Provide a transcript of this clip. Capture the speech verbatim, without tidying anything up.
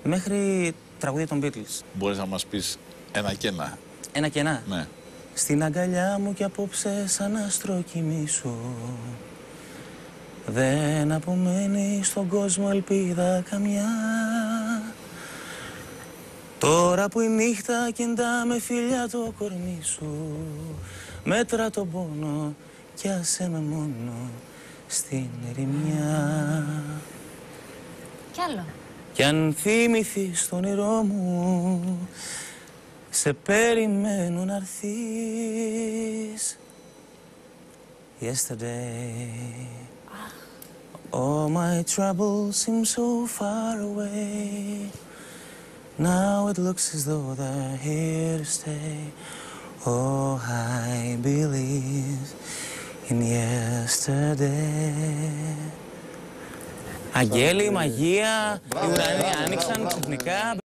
Μέχρι τραγούδια των Beatles. Μπορείς να μας πεις ένα και ένα? Ένα και ένα. Ναι. Στην αγκαλιά μου κι απόψε σαν άστρο κοιμήσου. Δεν απομένει στον κόσμο ελπίδα καμιά. Τώρα που η νύχτα κεντά με φιλιά το κορμί σου, μέτρα τον πόνο κι άσε με μόνο στην ερημιά. Κι άλλο. Κι αν θυμηθείς το όνειρό μου, σε περιμένω να έρθεις. Yesterday, all my troubles seem so far away. Now it looks as though they're here to stay. Oh, I believe in yesterday. Αγγέλη, μαγεία, οι ουρανοί άνοιξαν ξαφνικά.